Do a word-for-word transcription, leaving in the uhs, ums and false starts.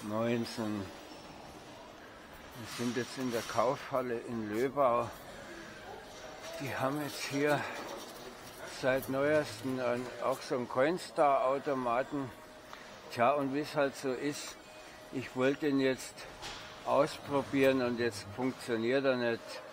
Moinsen. Wir sind jetzt in der Kaufhalle in Löbau. Die haben jetzt hier seit neuestem auch so einen Coinstar-Automaten. Tja, und wie es halt so ist, ich wollte ihn jetzt ausprobieren und jetzt funktioniert er nicht.